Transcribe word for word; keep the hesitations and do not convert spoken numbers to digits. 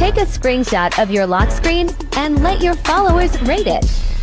Take a screenshot of your lock screen and let your followers rate it.